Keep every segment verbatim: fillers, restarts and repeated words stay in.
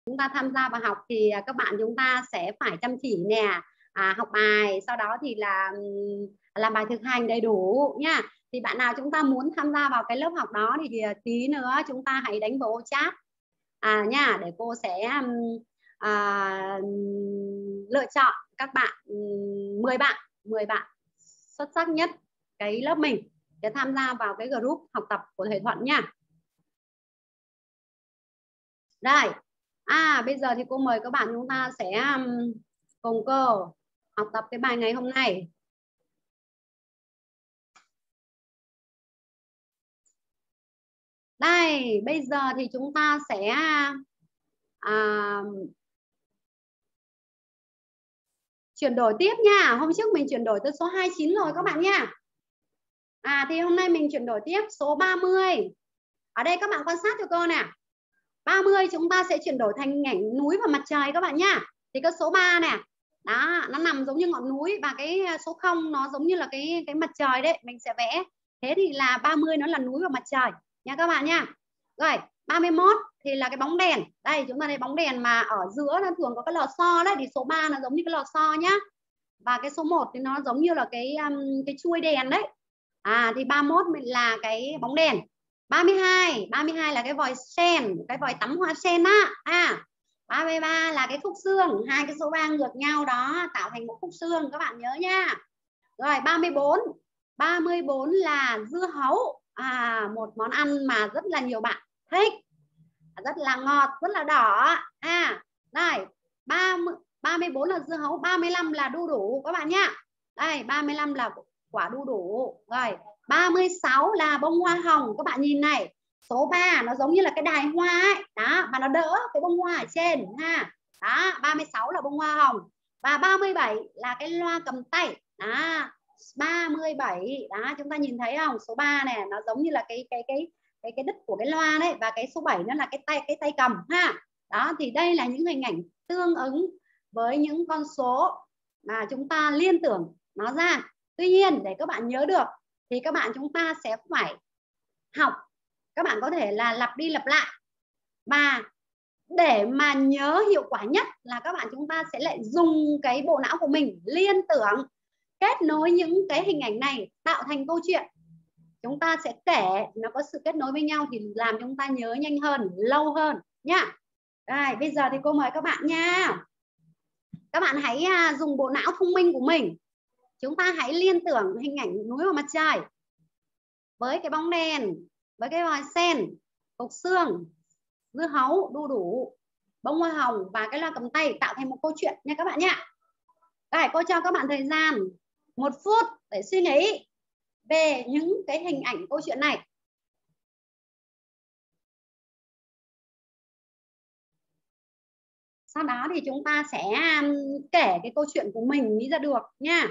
chúng ta tham gia vào học thì các bạn chúng ta sẽ phải chăm chỉ nè, à, học bài, sau đó thì là làm bài thực hành đầy đủ nha. Thì bạn nào chúng ta muốn tham gia vào cái lớp học đó thì, thì tí nữa chúng ta hãy đánh vào ô chat à nha, để cô sẽ à, lựa chọn các bạn mười bạn mười bạn xuất sắc nhất cái lớp mình để tham gia vào cái group học tập của thầy Thuận nha. Đây, à bây giờ thì cô mời các bạn chúng ta sẽ um, cùng cô học tập cái bài ngày hôm nay. Đây, bây giờ thì chúng ta sẽ à, chuyển đổi tiếp nha. Hôm trước mình chuyển đổi tới số hai mươi chín rồi các bạn nha. À thì hôm nay mình chuyển đổi tiếp số ba mươi. Ở đây các bạn quan sát cho cô nè. ba mươi chúng ta sẽ chuyển đổi thành hình ảnh núi và mặt trời các bạn nhá. Thì cái số ba nè, đó, nó nằm giống như ngọn núi, và cái số không nó giống như là cái cái mặt trời đấy, mình sẽ vẽ. Thế thì là ba mươi nó là núi và mặt trời nha các bạn nha. Rồi, ba mươi mốt thì là cái bóng đèn. Đây chúng ta thấy bóng đèn mà ở giữa nó thường có cái lò xo đấy, thì số ba nó giống như cái lò xo nhá. Và cái số một thì nó giống như là cái um, cái chuôi đèn đấy. À thì ba mươi mốt là cái bóng đèn. ba mươi hai, ba mươi hai là cái vòi sen, cái vòi tắm hoa sen á. À, ba mươi ba là cái khúc xương, hai cái số ba ngược nhau đó tạo thành một khúc xương, các bạn nhớ nha. Rồi ba mươi bốn, ba mươi bốn là dưa hấu. À, một món ăn mà rất là nhiều bạn thích, rất là ngọt, rất là đỏ. À, đây, ba mươi, ba mươi bốn là dưa hấu, ba mươi lăm là đu đủ các bạn nhá. Đây, ba mươi lăm là quả đu đủ. Rồi, ba mươi sáu là bông hoa hồng, các bạn nhìn này. Số ba nó giống như là cái đài hoa ấy, đó, mà nó đỡ cái bông hoa ở trên ha. Đó, ba mươi sáu là bông hoa hồng. Và ba mươi bảy là cái loa cầm tay. Đó, ba mươi bảy, đó chúng ta nhìn thấy không? Số ba này nó giống như là cái cái cái cái cái đít của cái loa đấy, và cái số bảy nó là cái tay cái tay cầm ha. Đó thì đây là những hình ảnh tương ứng với những con số mà chúng ta liên tưởng nó ra. Tuy nhiên để các bạn nhớ được thì các bạn chúng ta sẽ phải học, các bạn có thể là lặp đi lặp lại, và để mà nhớ hiệu quả nhất là các bạn chúng ta sẽ lại dùng cái bộ não của mình liên tưởng, kết nối những cái hình ảnh này tạo thành câu chuyện. Chúng ta sẽ kể nó có sự kết nối với nhau thì làm chúng ta nhớ nhanh hơn, lâu hơn nhá. Rồi, bây giờ thì cô mời các bạn nha. Các bạn hãy dùng bộ não thông minh của mình. Chúng ta hãy liên tưởng hình ảnh núi và mặt trời với cái bóng đèn, với cái vòi sen, cục xương, dưa hấu, đu đủ, bông hoa hồng và cái loa cầm tay tạo thành một câu chuyện nha các bạn nhé. Đây, cô cho các bạn thời gian một phút để suy nghĩ về những cái hình ảnh câu chuyện này. Sau đó thì chúng ta sẽ kể cái câu chuyện của mình nghĩ ra được nha.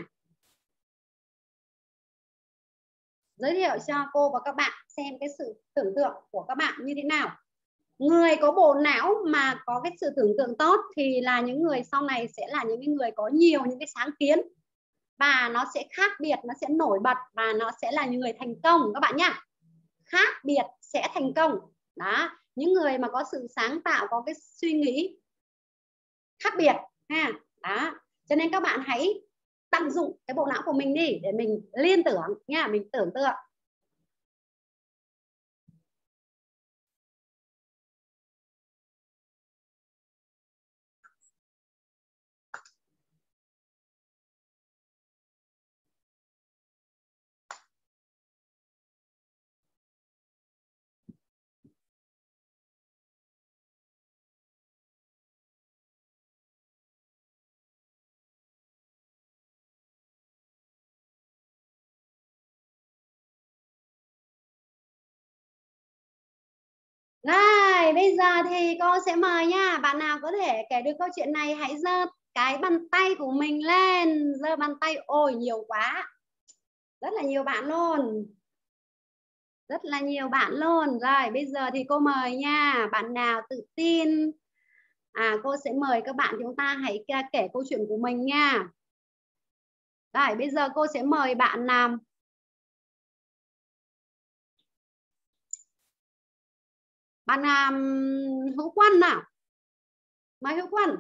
Giới thiệu cho cô và các bạn xem cái sự tưởng tượng của các bạn như thế nào. Người có bộ não mà có cái sự tưởng tượng tốt thì là những người sau này sẽ là những người có nhiều những cái sáng kiến, và nó sẽ khác biệt, nó sẽ nổi bật, và nó sẽ là những người thành công các bạn nhá. Khác biệt sẽ thành công. Đó, những người mà có sự sáng tạo, có cái suy nghĩ khác biệt ha. Đó, cho nên các bạn hãy tận dụng cái bộ não của mình đi để mình liên tưởng nha, mình tưởng tượng. Rồi, bây giờ thì cô sẽ mời nha. Bạn nào có thể kể được câu chuyện này hãy giơ cái bàn tay của mình lên. Giơ bàn tay, ôi nhiều quá. Rất là nhiều bạn luôn. Rất là nhiều bạn luôn. Rồi, bây giờ thì cô mời nha. Bạn nào tự tin, à, cô sẽ mời các bạn chúng ta hãy kể câu chuyện của mình nha. Rồi, bây giờ cô sẽ mời bạn làm bạn làm Hữu Quân nào. Mời Hữu Quân.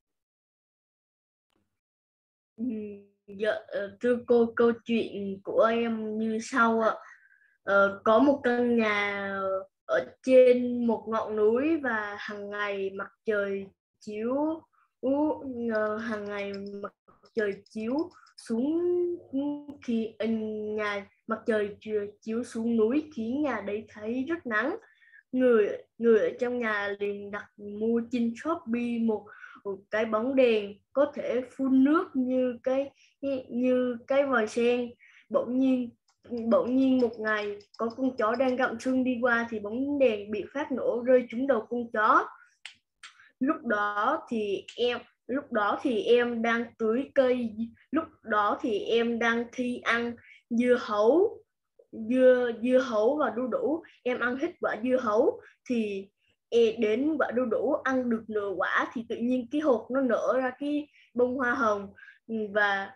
Dạ, thưa cô, câu chuyện của em như sau ạ. Ờ, có một căn nhà ở trên một ngọn núi và hàng ngày mặt trời chiếu uh, hàng ngày mặt trời chiếu xuống khi nhà mặt trời chiếu xuống núi khiến nhà đấy thấy rất nắng. Người người ở trong nhà liền đặt mua trên Shopee một, một cái bóng đèn có thể phun nước như cái như cái vòi sen. Bỗng nhiên bỗng nhiên một ngày có con chó đang gặm xương đi qua thì bóng đèn bị phát nổ rơi trúng đầu con chó. Lúc đó thì em lúc đó thì em đang tưới cây lúc đó thì em đang thi ăn dưa hấu dưa dưa hấu và đu đủ. Em ăn hết quả dưa hấu thì đến quả đu đủ ăn được nửa quả thì tự nhiên cái hột nó nở ra cái bông hoa hồng, và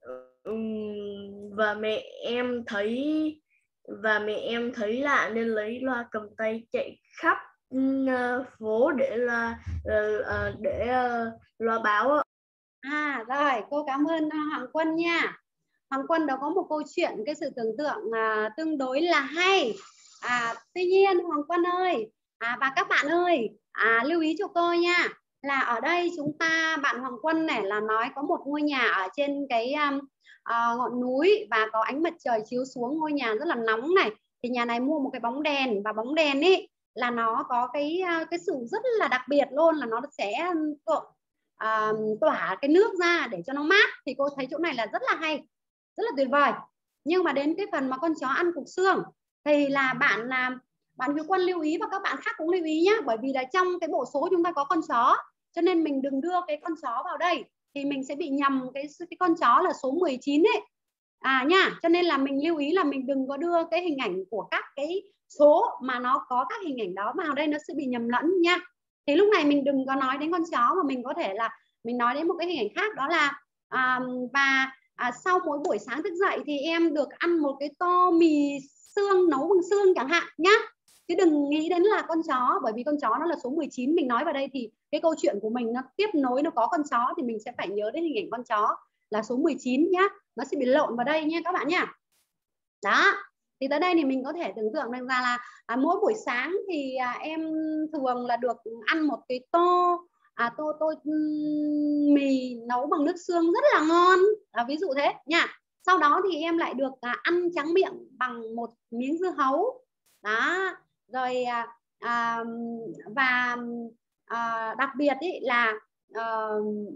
và mẹ em thấy và mẹ em thấy lạ nên lấy loa cầm tay chạy khắp phố để là để loa báo. À rồi, cô cảm ơn Hoàng Quân nha. Hoàng Quân đó có một câu chuyện, cái sự tưởng tượng à, tương đối là hay. À, tuy nhiên Hoàng Quân ơi à, và các bạn ơi, à, lưu ý cho cô nha, là ở đây chúng ta, bạn Hoàng Quân này là nói có một ngôi nhà ở trên cái um, uh, ngọn núi và có ánh mặt trời chiếu xuống, ngôi nhà rất là nóng này. Thì nhà này mua một cái bóng đèn, và bóng đèn ấy là nó có cái cái sự rất là đặc biệt luôn, là nó sẽ À, tỏa cái nước ra để cho nó mát. Thì cô thấy chỗ này là rất là hay, rất là tuyệt vời. Nhưng mà đến cái phần mà con chó ăn cục xương thì là bạn là bạn Hữu Quân lưu ý, và các bạn khác cũng lưu ý nhé, bởi vì là trong cái bộ số chúng ta có con chó, cho nên mình đừng đưa cái con chó vào đây thì mình sẽ bị nhầm cái cái con chó là số mười chín ấy à nha. Cho nên là mình lưu ý là mình đừng có đưa cái hình ảnh của các cái số mà nó có các hình ảnh đó vào đây, nó sẽ bị nhầm lẫn nha. Thì lúc này mình đừng có nói đến con chó, mà mình có thể là mình nói đến một cái hình ảnh khác, đó là à, và à, sau mỗi buổi sáng thức dậy thì em được ăn một cái tô mì xương nấu bằng xương chẳng hạn nhá. Chứ đừng nghĩ đến là con chó, bởi vì con chó nó là số mười chín mình nói vào đây, thì cái câu chuyện của mình nó tiếp nối, nó có con chó thì mình sẽ phải nhớ đến hình ảnh con chó là số mười chín nhá, nó sẽ bị lộn vào đây nha các bạn nhá. Đó, thì tới đây thì mình có thể tưởng tượng được ra là à, mỗi buổi sáng thì à, em thường là được ăn một cái tô à, tô tô um, mì nấu bằng nước xương rất là ngon, à, ví dụ thế nha. Sau đó thì em lại được à, ăn tráng miệng bằng một miếng dưa hấu đó. Rồi à, à, và à, đặc biệt ý là à,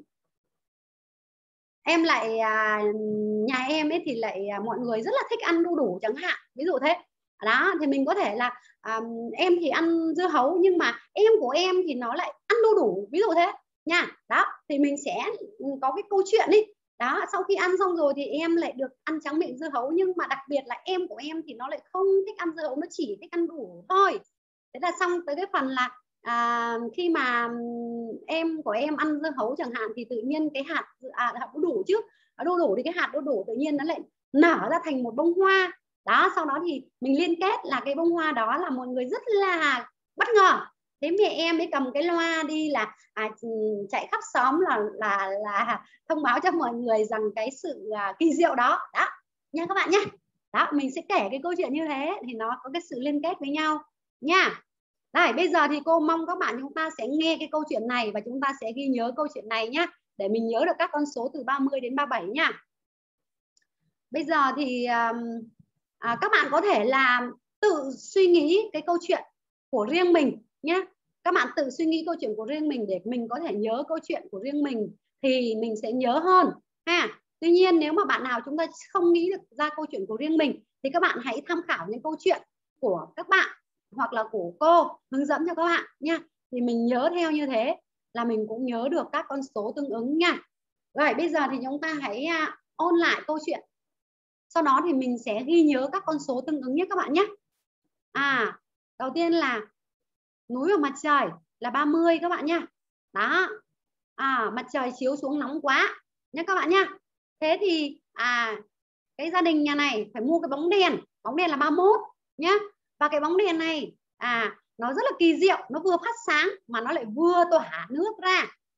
em lại à, nhà em ấy thì lại à, mọi người rất là thích ăn đu đủ chẳng hạn, ví dụ thế đó. Thì mình có thể là à, em thì ăn dưa hấu nhưng mà em của em thì nó lại ăn đu đủ, ví dụ thế nha. Đó thì mình sẽ có cái câu chuyện đi đó. Sau khi ăn xong rồi thì em lại được ăn tráng miệng dưa hấu, nhưng mà đặc biệt là em của em thì nó lại không thích ăn dưa hấu, nó chỉ thích ăn đủ thôi. Thế là xong tới cái phần là à, khi mà em của em ăn dưa hấu chẳng hạn thì tự nhiên cái hạt à, hạt đu đủ chứ đu đủ thì cái hạt đu đủ tự nhiên nó lại nở ra thành một bông hoa đó. Sau đó thì mình liên kết là cái bông hoa đó là mọi người rất là bất ngờ. Thế mẹ em mới cầm cái loa đi là à, chạy khắp xóm là là là thông báo cho mọi người rằng cái sự à, kỳ diệu đó đó nha các bạn nhé. Đó, mình sẽ kể cái câu chuyện như thế thì nó có cái sự liên kết với nhau nha. Đây, bây giờ thì cô mong các bạn chúng ta sẽ nghe cái câu chuyện này và chúng ta sẽ ghi nhớ câu chuyện này nhé, để mình nhớ được các con số từ ba mươi đến ba mươi bảy nha. Bây giờ thì à, các bạn có thể là tự suy nghĩ cái câu chuyện của riêng mình nhé. Các bạn tự suy nghĩ câu chuyện của riêng mình để mình có thể nhớ câu chuyện của riêng mình thì mình sẽ nhớ hơn ha. Tuy nhiên nếu mà bạn nào chúng ta không nghĩ được ra câu chuyện của riêng mình thì các bạn hãy tham khảo những câu chuyện của các bạn hoặc là của cô hướng dẫn cho các bạn nha. Thì mình nhớ theo như thế là mình cũng nhớ được các con số tương ứng nha. Rồi bây giờ thì chúng ta hãy ôn lại câu chuyện. Sau đó thì mình sẽ ghi nhớ các con số tương ứng nhé các bạn nhé. À, đầu tiên là núi và mặt trời là ba mươi các bạn nha. Đó. À, mặt trời chiếu xuống nóng quá nhé các bạn nhá. Thế thì à cái gia đình nhà này phải mua cái bóng đèn, bóng đèn là ba mươi mốt nhé. Và cái bóng đèn này à nó rất là kỳ diệu, nó vừa phát sáng mà nó lại vừa tỏa nước ra.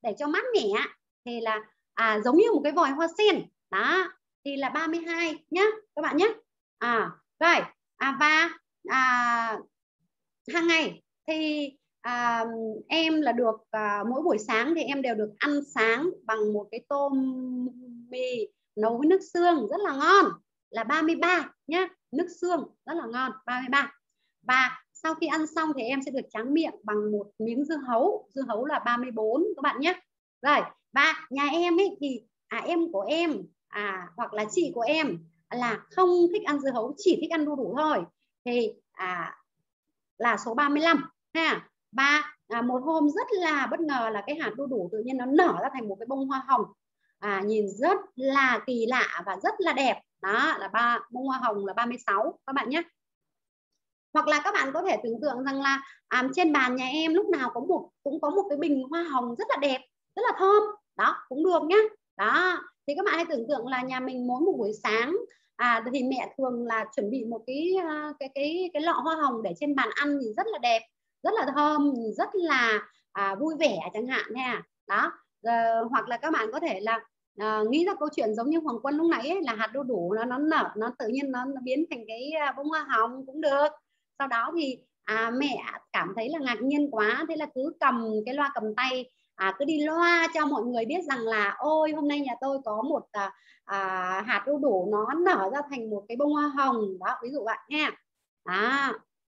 để cho mát mẻ thì là à, giống như một cái vòi hoa sen đó, thì là ba mươi hai nhá các bạn nhé. À rồi à, và à, hàng ngày thì à, em là được à, mỗi buổi sáng thì em đều được ăn sáng bằng một cái tô mì nấu với nước xương rất là ngon, là ba mươi ba nhá, nước xương rất là ngon, ba mươi ba. Và sau khi ăn xong thì em sẽ được tráng miệng bằng một miếng dưa hấu, dưa hấu là ba mươi bốn các bạn nhé. Rồi, và nhà em ấy thì à, em của em à, hoặc là chị của em là không thích ăn dưa hấu, chỉ thích ăn đu đủ thôi, thì à, là số ba mươi lăm ha. Và à, một hôm rất là bất ngờ là cái hạt đu đủ tự nhiên nó nở ra thành một cái bông hoa hồng, à, nhìn rất là kỳ lạ và rất là đẹp, đó là ba bông hoa hồng là ba mươi sáu các bạn nhé. Hoặc là các bạn có thể tưởng tượng rằng là à, trên bàn nhà em lúc nào có một cũng có một cái bình hoa hồng rất là đẹp, rất là thơm, đó cũng được nhé. Đó thì các bạn hãy tưởng tượng là nhà mình mỗi một buổi sáng à, thì mẹ thường là chuẩn bị một cái cái cái cái lọ hoa hồng để trên bàn ăn thì rất là đẹp, rất là thơm, rất là à, vui vẻ chẳng hạn nha. Đó à, hoặc là các bạn có thể là à, nghĩ ra câu chuyện giống như Hoàng Quân lúc nãy ấy, là hạt đu đủ nó nó nở, nó tự nhiên nó, nó biến thành cái bông hoa hồng cũng được. Sau đó thì à, mẹ cảm thấy là ngạc nhiên quá, thế là cứ cầm cái loa cầm tay à, cứ đi loa cho mọi người biết rằng là ôi hôm nay nhà tôi có một à, à, hạt đu đủ nó nở ra thành một cái bông hoa hồng đó, ví dụ vậy nha. Đó.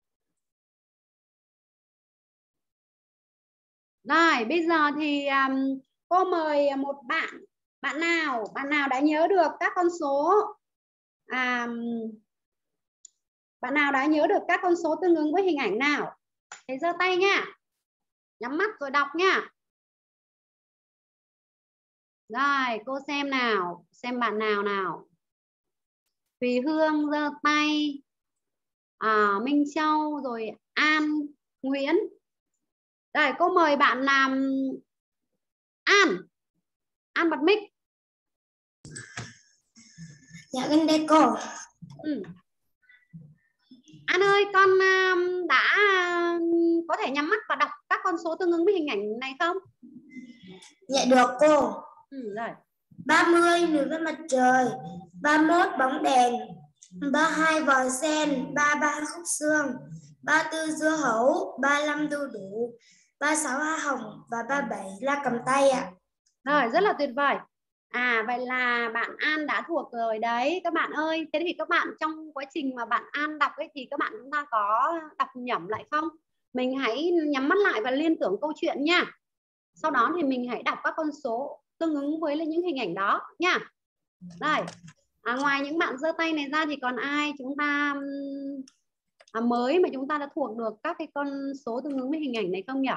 Rồi bây giờ thì um, cô mời một bạn, bạn nào bạn nào đã nhớ được các con số à, bạn nào đã nhớ được các con số tương ứng với hình ảnh nào thì giơ tay nha, nhắm mắt rồi đọc nha. Rồi cô xem nào, xem bạn nào nào. Thùy Hương giơ tay, à, Minh Châu rồi An Nguyễn. Rồi cô mời bạn làm An, An bật mic. Dạ con đây cô. Ừ. An ơi, con um, đã um, có thể nhắm mắt và đọc các con số tương ứng với hình ảnh này không? Dạ được cô. Ừ, rồi. ba mươi nửa với mặt trời, ba mươi mốt bóng đèn, ba mươi hai vòi sen, ba mươi ba khúc xương, ba mươi tư dưa hấu, ba mươi lăm đu đủ, ba mươi sáu hoa hồng và ba mươi bảy la cầm tay ạ. Rồi, rất là tuyệt vời. À vậy là bạn An đã thuộc rồi đấy các bạn ơi. Thế thì các bạn trong quá trình mà bạn An đọc ấy thì các bạn chúng ta có đọc nhẩm lại không? Mình hãy nhắm mắt lại và liên tưởng câu chuyện nha. Sau đó thì mình hãy đọc các con số tương ứng với những hình ảnh đó nha. Đây. À, ngoài những bạn giơ tay này ra thì còn ai chúng ta à, mới mà chúng ta đã thuộc được các cái con số tương ứng với hình ảnh này không nhỉ?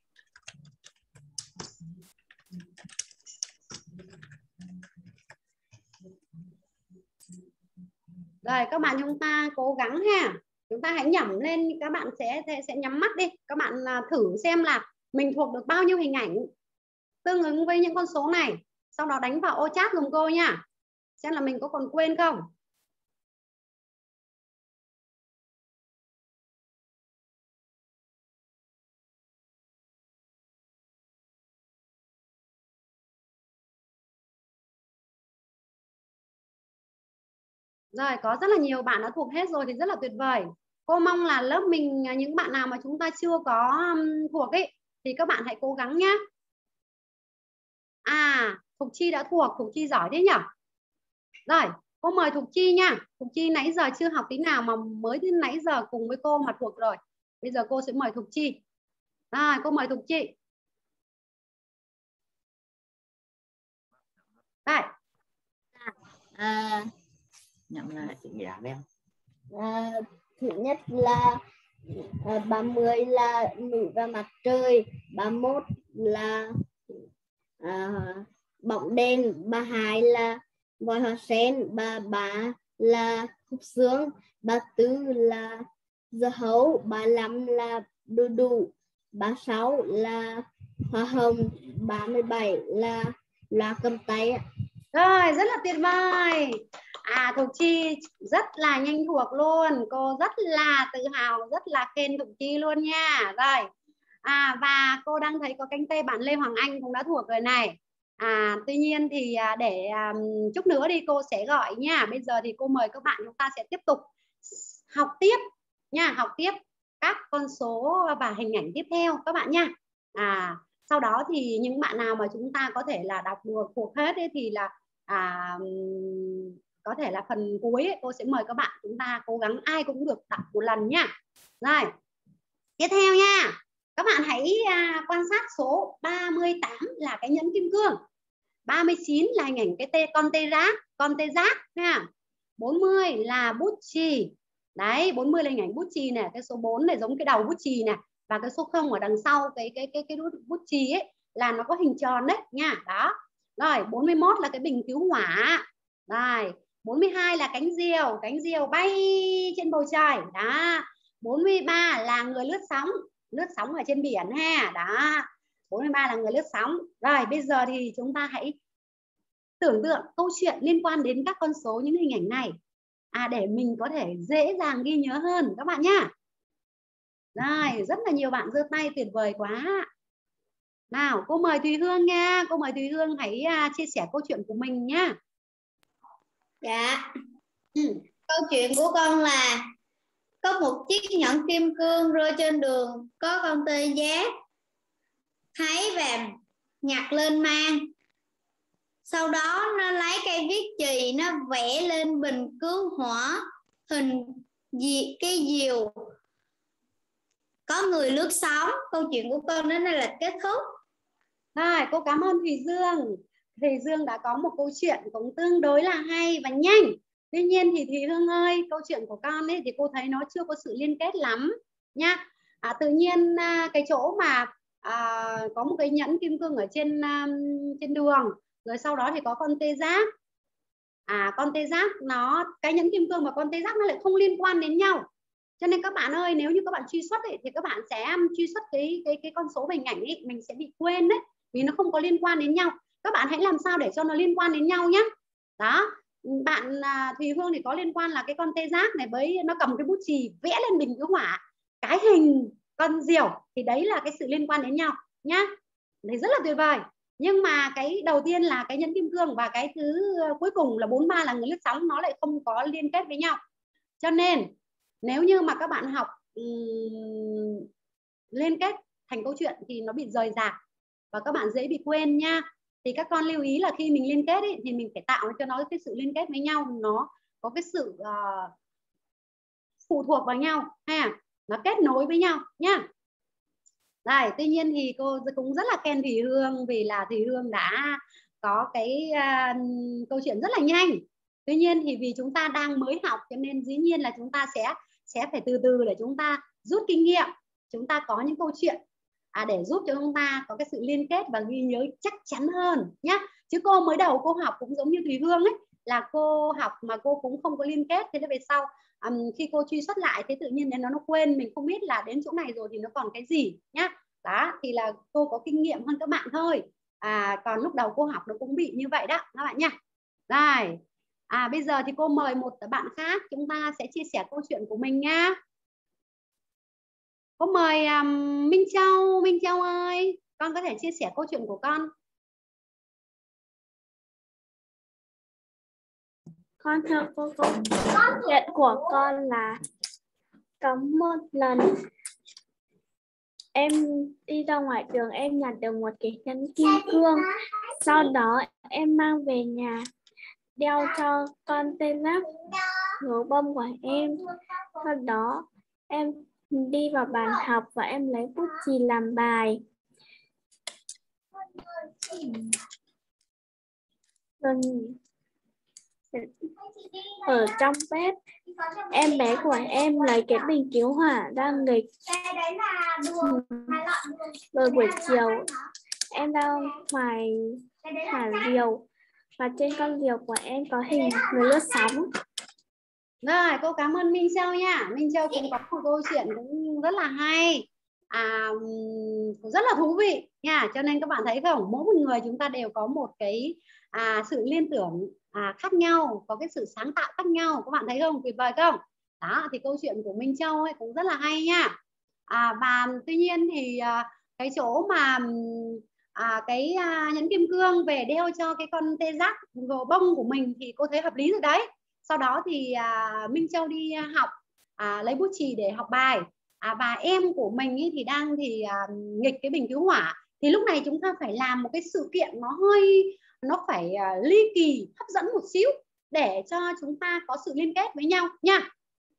Rồi các bạn chúng ta cố gắng ha. Chúng ta hãy nhẩm lên, các bạn sẽ sẽ, sẽ nhắm mắt đi. Các bạn thử xem là mình thuộc được bao nhiêu hình ảnh tương ứng với những con số này. Sau đó đánh vào ô chat dùm cô nha. Xem là mình có còn quên không. Rồi có rất là nhiều bạn đã thuộc hết rồi thì rất là tuyệt vời. Cô mong là lớp mình những bạn nào mà chúng ta chưa có thuộc ấy thì các bạn hãy cố gắng nhé. À, Thục Chi đã thuộc, Thục Chi giỏi thế nhỉ? Rồi, cô mời Thục Chi nha. Thục Chi nãy giờ chưa học tí nào mà mới đến nãy giờ cùng với cô mà thuộc rồi. Bây giờ cô sẽ mời Thục Chi. Rồi, cô mời Thục Chi. Đây. À, nhận là chữ gì làm em? À, thứ nhất là à, ba mươi là núi và mặt trời, ba mươi mốt là à, bóng đèn, ba mươi hai là vòi hoa sen, ba mươi ba là khúc xương, ba mươi tư là dưa hấu, ba mươi lăm là đu đủ, ba mươi sáu là hoa hồng, ba mươi bảy là loa cầm tay. Rồi, rất là tuyệt vời. À, Thục Chi rất là nhanh thuộc luôn. Cô rất là tự hào, rất là khen Thục Chi luôn nha. Rồi, À, và cô đang thấy có cánh tay bạn Lê Hoàng Anh cũng đã thuộc rồi này. À, tuy nhiên thì để um, chút nữa đi cô sẽ gọi nha. Bây giờ thì cô mời các bạn chúng ta sẽ tiếp tục học tiếp nha, học tiếp các con số và hình ảnh tiếp theo các bạn nha. À, sau đó thì những bạn nào mà chúng ta có thể là đọc được thuộc hết ấy, thì là à, có thể là phần cuối ấy, cô sẽ mời các bạn chúng ta cố gắng ai cũng được đọc một lần nha. Rồi, tiếp theo nha. Các bạn hãy à, quan sát số ba mươi tám là cái nhẫn kim cương. ba mươi chín là hình ảnh cái tê con tê giác, con tê giác nha. bốn mươi là bút chì. Đấy, bốn mươi là hình ảnh bút chì này, cái số bốn này giống cái đầu bút chì này, và cái số không ở đằng sau cái cái cái cái bút chì ấy là nó có hình tròn đấy nha. Đó. Rồi, bốn mươi mốt là cái bình cứu hỏa. Rồi, bốn mươi hai là cánh diều, cánh diều bay trên bầu trời. Đó. bốn mươi ba là người lướt sóng, lướt sóng ở trên biển ha. Đó. bốn mươi ba là người lướt sóng. Rồi, bây giờ thì chúng ta hãy tưởng tượng câu chuyện liên quan đến các con số, những hình ảnh này, à, để mình có thể dễ dàng ghi nhớ hơn các bạn nhá. Rồi, rất là nhiều bạn giơ tay, tuyệt vời quá. Nào, cô mời Thùy Hương nha. Cô mời Thùy Hương hãy uh, chia sẻ câu chuyện của mình nhá. Dạ. Ừ. Câu chuyện của con là có một chiếc nhẫn kim cương rơi trên đường, có con tê giác thấy và nhặt lên mang. Sau đó nó lấy cây viết chì, nó vẽ lên bình cứu hỏa hình gì cái diều có người lướt sóng. Câu chuyện của con đến đây là kết thúc. Rồi, cô cảm ơn Thùy Dương. Thùy Dương đã có một câu chuyện cũng tương đối là hay và nhanh. Tuy nhiên thì Thùy Hương ơi, câu chuyện của con ấy thì cô thấy nó chưa có sự liên kết lắm nha. À, tự nhiên cái chỗ mà à, có một cái nhẫn kim cương ở trên um, trên đường, rồi sau đó thì có con tê giác. À, con tê giác nó, cái nhẫn kim cương và con tê giác nó lại không liên quan đến nhau. Cho nên các bạn ơi, nếu như các bạn truy xuất ấy, thì các bạn sẽ truy xuất cái cái cái con số hình ảnh ấy, mình sẽ bị quên đấy, vì nó không có liên quan đến nhau. Các bạn hãy làm sao để cho nó liên quan đến nhau nhé. Đó, bạn à, Thùy Hương thì có liên quan là cái con tê giác này với nó cầm cái bút chì vẽ lên bình cứu hỏa cái hình con diều, thì đấy là cái sự liên quan đến nhau nhá. Đấy rất là tuyệt vời. Nhưng mà cái đầu tiên là cái nhẫn kim cương và cái thứ cuối cùng là bốn mươi ba là người lướt sóng, nó lại không có liên kết với nhau. Cho nên nếu như mà các bạn học um, liên kết thành câu chuyện thì nó bị rời rạc và các bạn dễ bị quên nha. Thì các con lưu ý là khi mình liên kết ấy, thì mình phải tạo cho nó cái sự liên kết với nhau, nó có cái sự uh, phụ thuộc vào nhau ha, nó kết nối với nhau nhá. Đây, tuy nhiên thì cô cũng rất là khen Thùy Hương vì là Thùy Hương đã có cái uh, câu chuyện rất là nhanh. Tuy nhiên thì vì chúng ta đang mới học cho nên dĩ nhiên là chúng ta sẽ sẽ phải từ từ để chúng ta rút kinh nghiệm, chúng ta có những câu chuyện à, để giúp cho chúng ta có cái sự liên kết và ghi nhớ chắc chắn hơn nhá. Chứ cô mới đầu cô học cũng giống như Thùy Hương ấy, là cô học mà cô cũng không có liên kết, thế nên về sau um, khi cô truy xuất lại thế tự nhiên đến nó nó quên, mình không biết là đến chỗ này rồi thì nó còn cái gì nhá. Đó thì là cô có kinh nghiệm hơn các bạn thôi. À, còn lúc đầu cô học nó cũng bị như vậy đó các bạn nha. Rồi. À, bây giờ thì cô mời một bạn khác, chúng ta sẽ chia sẻ câu chuyện của mình nha. Cô mời um, Minh Châu. Minh Châu ơi, con có thể chia sẻ câu chuyện của con. Con thưa cô, câu chuyện của con là có một lần em đi ra ngoài đường, em nhặt được một cái nhẫn kim cương. Sau đó em mang về nhà đeo cho con tê giác gấu bông của em. Sau đó em đi vào bàn học và em lấy bút chì làm bài. Rồi ở trong bếp, em bé của em lấy cái bình cứu hỏa ra nghịch. Rồi buổi chiều em ra ngoài thả diều và trên con diều của em có hình người lướt sóng. Rồi, cô cảm ơn Minh Châu nha. Minh Châu cũng có một câu chuyện cũng rất là hay, à, rất là thú vị nha. Cho nên các bạn thấy không, mỗi một người chúng ta đều có một cái à, sự liên tưởng à, khác nhau, có cái sự sáng tạo khác nhau. Các bạn thấy không, tuyệt vời không? Đó, thì câu chuyện của Minh Châu ấy cũng rất là hay nha. À, và tuy nhiên thì à, cái chỗ mà à, cái à, nhẫn kim cương về đeo cho cái con tê giác gồ bông của mình thì cô thấy hợp lý rồi đấy. Sau đó thì à, Minh Châu đi học à, lấy bút chì để học bài. À, và em của mình ý thì đang thì à, nghịch cái bình cứu hỏa. Thì lúc này chúng ta phải làm một cái sự kiện nó hơi nó phải à, ly kỳ, hấp dẫn một xíu để cho chúng ta có sự liên kết với nhau nha.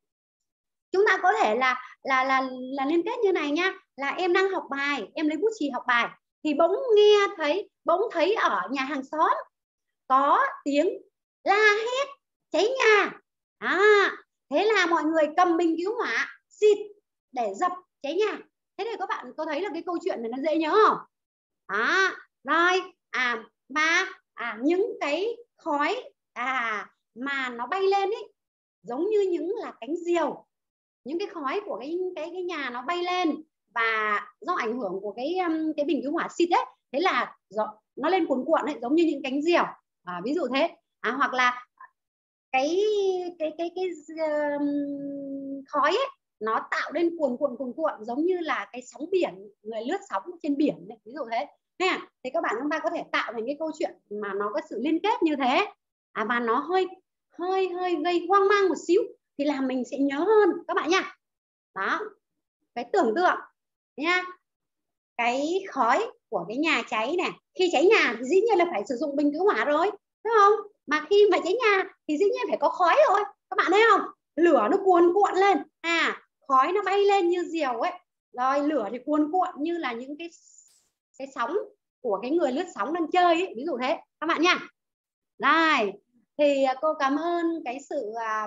Chúng ta có thể là là là là liên kết như này nha, là em đang học bài, em lấy bút chì học bài thì bỗng nghe thấy bỗng thấy ở nhà hàng xóm có tiếng la hét cháy nhà. À, thế là mọi người cầm bình cứu hỏa xịt để dập cháy nhà. Thế thì các bạn có thấy là cái câu chuyện này nó dễ nhớ không? À, rồi à và à, những cái khói à mà nó bay lên ấy giống như những là cánh diều, những cái khói của cái cái cái nhà nó bay lên và do ảnh hưởng của cái cái bình cứu hỏa xịt đấy, thế là nó lên cuồn cuộn ấy, giống như những cánh diều. À, ví dụ thế. À, hoặc là cái cái cái cái, cái um, khói ấy nó tạo lên cuồn cuộn cuồn cuộn giống như là cái sóng biển, người lướt sóng trên biển ấy, ví dụ thế. Nè, thì các bạn chúng ta có thể tạo thành cái câu chuyện mà nó có sự liên kết như thế. À, và nó hơi hơi hơi gây hoang mang một xíu thì là mình sẽ nhớ hơn các bạn nha. Đó, cái tưởng tượng nha, cái khói của cái nhà cháy này, khi cháy nhà thì dĩ nhiên là phải sử dụng bình cứu hỏa rồi, đúng không? Mà khi mà cháy nhà thì dĩ nhiên phải có khói rồi, các bạn thấy không? Lửa nó cuồn cuộn lên, à khói nó bay lên như diều ấy, rồi lửa thì cuồn cuộn như là những cái cái sóng của cái người lướt sóng đang chơi ấy, ví dụ thế các bạn nha. Rồi, thì cô cảm ơn cái sự à,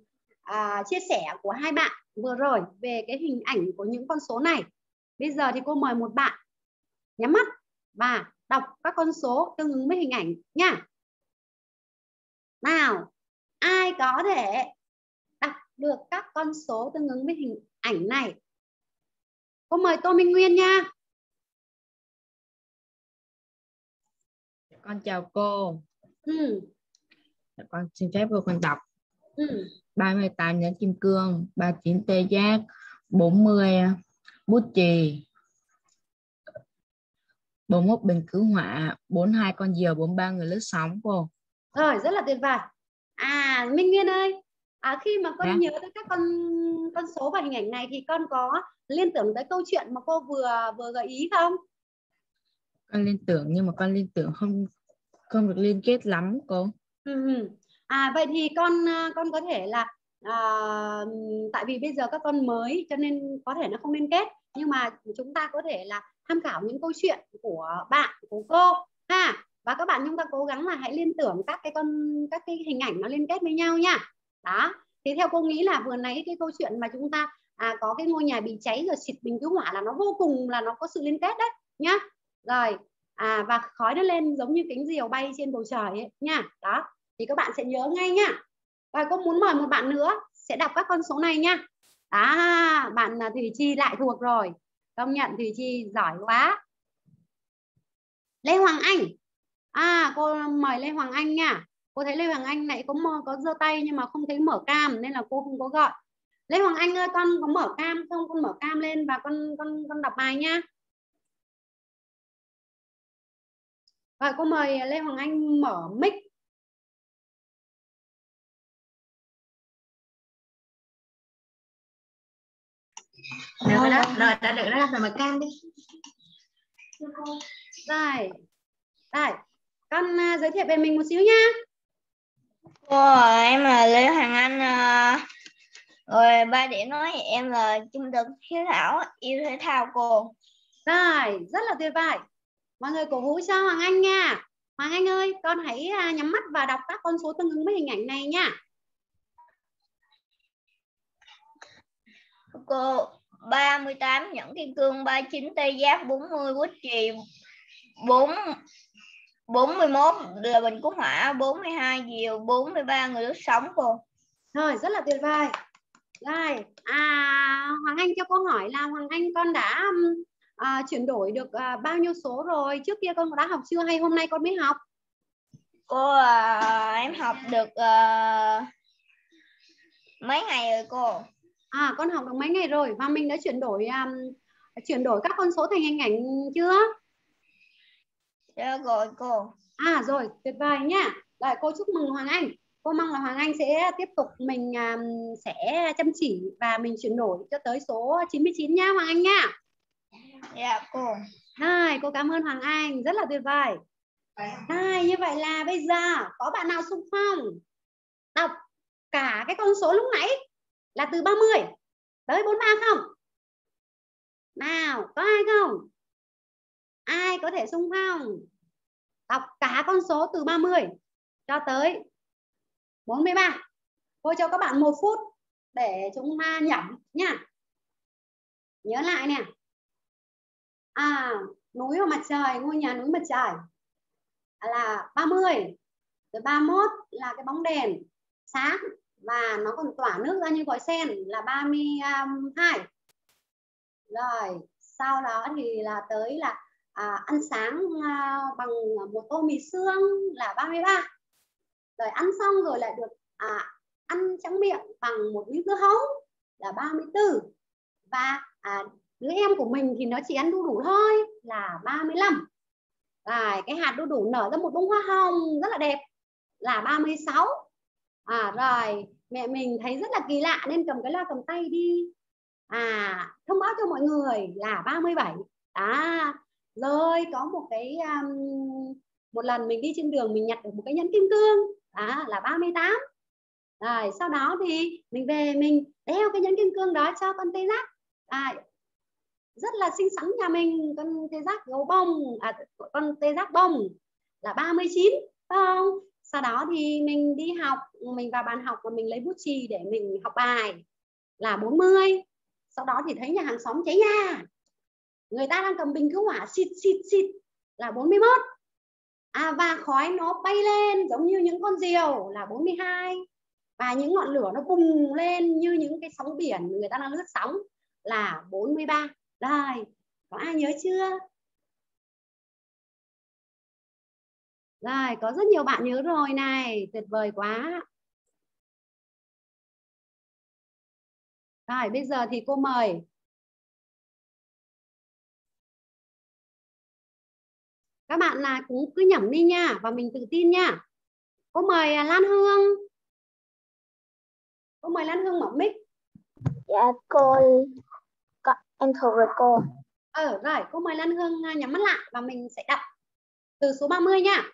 à, chia sẻ của hai bạn vừa rồi về cái hình ảnh của những con số này. Bây giờ thì cô mời một bạn nhắm mắt và đọc các con số tương ứng với hình ảnh nha. Nào, ai có thể đọc được các con số tương ứng với hình ảnh này? Cô mời Tô Minh Nguyên nha. Con chào cô. Ừ. Con xin phép cô con đọc. Ừ. ba mươi tám nhẫn kim cương, ba mươi chín tê giác, bốn mươi bút chì, bốn mươi mốt bình cứu hỏa, bốn mươi hai con diều, bốn mươi ba người lướt sóng cô. Rồi, rất là tuyệt vời. À, Minh Nguyên ơi, à, khi mà con Dạ. nhớ tới các con con số và hình ảnh này thì con có liên tưởng tới câu chuyện mà cô vừa vừa gợi ý không? Con liên tưởng nhưng mà con liên tưởng không không được liên kết lắm cô. Ừ. À, vậy thì con con có thể là à, tại vì bây giờ các con mới cho nên có thể nó không liên kết, nhưng mà chúng ta có thể là tham khảo những câu chuyện của bạn, của cô ha, và các bạn chúng ta cố gắng là hãy liên tưởng các cái con các cái hình ảnh nó liên kết với nhau nha. Đó, thì theo cô nghĩ là vừa nãy cái câu chuyện mà chúng ta à, có cái ngôi nhà bị cháy rồi xịt bình cứu hỏa là nó vô cùng là nó có sự liên kết đấy nhá. Rồi à, và khói nó lên giống như cánh diều bay trên bầu trời ấy nha. Đó, thì các bạn sẽ nhớ ngay nha. Và cô muốn mời một bạn nữa sẽ đọc các con số này nha. À, bạn Thùy Chi lại thuộc rồi, công nhận Thùy Chi giỏi quá. Lê Hoàng Anh. À, cô mời Lê Hoàng Anh nha. Cô thấy Lê Hoàng Anh này có có giơ tay nhưng mà không thấy mở cam nên là cô không có gọi. Lê Hoàng Anh ơi, con có mở cam không? Con mở cam lên và con con con đọc bài nha. Rồi, cô mời Lê Hoàng Anh mở mic. Được rồi đó, rồi đã được đó, rồi mở cam đi. Rồi, rồi, con uh, giới thiệu về mình một xíu nha. Cô, em là Lê Hoàng Anh, uh, rồi ba điểm nói em là trung tâm hiếu thảo yêu thể thao cô. Rồi, rất là tuyệt vời. Mọi người cổ vũ cho Hoàng Anh nha. Hoàng Anh ơi, con hãy uh, nhắm mắt và đọc các con số tương ứng với hình ảnh này nha. Cô, ba mươi tám nhẫn kim cương, ba mươi chín tê giác, bốn mươi bút chì, bốn bốn mươi mốt là bình cứu hỏa, bốn mươi hai diều, bốn mươi ba người lướt sóng cô. Rồi, rất là tuyệt vời. Rồi, à, Hoàng Anh cho câu hỏi là Hoàng Anh con đã à, chuyển đổi được à, bao nhiêu số rồi? Trước kia con đã học chưa hay hôm nay con mới học? Cô, à, em học được à, mấy ngày rồi cô. À, con học được mấy ngày rồi và mình đã chuyển đổi um, chuyển đổi các con số thành hình ảnh chưa? Dạ rồi cô. À rồi, tuyệt vời nhá. Rồi cô chúc mừng Hoàng Anh. Cô mong là Hoàng Anh sẽ tiếp tục mình um, sẽ chăm chỉ và mình chuyển đổi cho tới số chín mươi chín nhá Hoàng Anh nhá. Dạ cô. Rồi, cô cảm ơn Hoàng Anh, rất là tuyệt vời. Rồi, như vậy là bây giờ có bạn nào xung phong đọc cả cái con số lúc nãy là từ ba mươi tới bốn mươi ba không? Nào, có ai không? Ai có thể xung phong đọc cả con số từ ba mươi cho tới bốn mươi ba? Cô cho các bạn một phút để chúng ta nhẩm nha. Nhớ lại nè. À, núi và mặt trời, ngôi nhà núi mặt trời là ba mươi. Rồi ba mươi mốt là cái bóng đèn sáng và nó còn tỏa nước ra như gói sen là ba mươi hai. Rồi sau đó thì là tới là à, ăn sáng à, bằng một tô mì sương là ba mươi ba. Rồi ăn xong rồi lại được à, ăn trắng miệng bằng một miếng dưa hấu là ba mươi tư. Và à, đứa em của mình thì nó chỉ ăn đu đủ thôi là ba mươi lăm. Rồi cái hạt đu đủ nở ra một bông hoa hồng rất là đẹp là ba mươi sáu. À, rồi mẹ mình thấy rất là kỳ lạ nên cầm cái loa cầm tay đi à thông báo cho mọi người là ba mươi bảy. À, rồi có một cái um, một lần mình đi trên đường mình nhặt được một cái nhẫn kim cương à, là ba mươi tám. Rồi sau đó thì mình về mình đeo cái nhẫn kim cương đó cho con tê giác à, rất là xinh xắn nhà mình, con tê giác gấu bông à, con tê giác bông là ba mươi chín, phải không? Sau đó thì mình đi học, mình vào bàn học và mình lấy bút chì để mình học bài là bốn mươi. Sau đó thì thấy nhà hàng xóm cháy nhà, người ta đang cầm bình cứu hỏa xịt xịt xịt là bốn mươi mốt. À, và khói nó bay lên giống như những con diều là bốn mươi hai. Và những ngọn lửa nó bùng lên như những cái sóng biển người ta đang lướt sóng là bốn mươi ba. Rồi, có ai nhớ chưa? Rồi, có rất nhiều bạn nhớ rồi này, tuyệt vời quá. Rồi, bây giờ thì cô mời các bạn là cũng cứ nhẩm đi nha và mình tự tin nha. Cô mời Lan Hương. Cô mời Lan Hương mở mic. Dạ cô, có, em thuộc rồi cô. Ờ, rồi, cô mời Lan Hương nhắm mắt lại và mình sẽ đọc từ số ba mươi nha.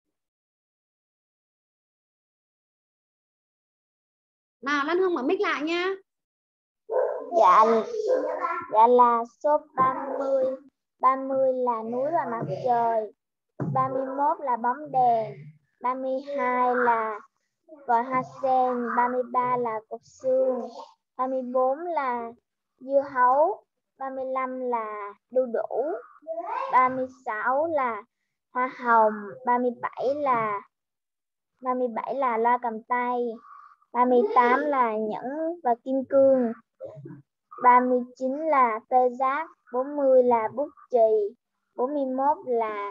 Nào, Lan Hương mở mic lại nha. Dạ, dạ là số ba mươi. ba mươi là núi và mặt trời. ba mươi mốt là bóng đèn. ba mươi hai là vòi hoa sen. ba mươi ba là cục xương. ba mươi bốn là dưa hấu. ba mươi lăm là đu đủ. ba mươi sáu là hoa hồng. ba mươi bảy là ba mươi bảy là loa cầm tay. ba mươi tám là nhẫn và kim cương. ba mươi chín là tê giác. bốn mươi là bút chì. bốn mươi mốt là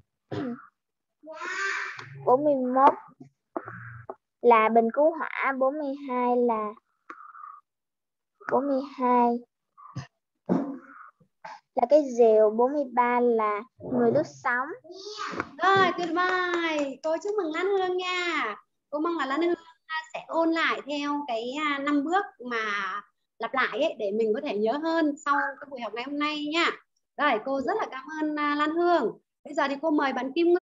bốn mươi mốt là bình cứu hỏa. bốn mươi hai là bốn mươi hai là cái rìu. bốn mươi ba là người lướt sóng. Rồi, tuyệt vời. Cô chúc mừng Lan Hương nha. Cô mong là Lan Hương sẽ ôn lại theo cái năm bước mà lặp lại ấy, để mình có thể nhớ hơn sau cái buổi học ngày hôm nay nha. Rồi, cô rất là cảm ơn Lan Hương. Bây giờ thì cô mời bạn Kim